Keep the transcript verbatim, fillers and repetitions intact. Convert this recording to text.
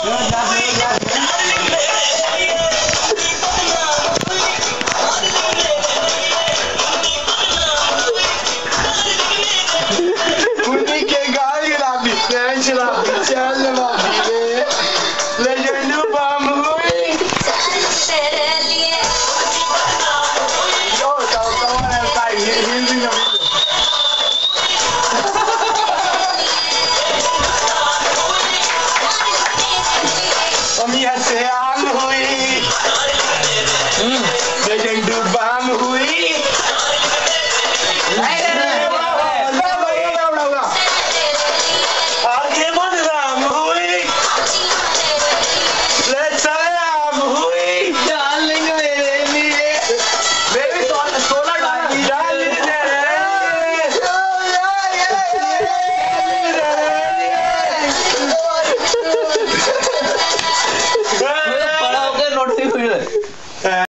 Unik ke gali rabi, sen rabi, sen rabi. Legend bam hui. Yo, tahu tahu mana tay, hindi na video. Kami hasyang hui. Legend bam hui. पड़ा होकर notice हुई है।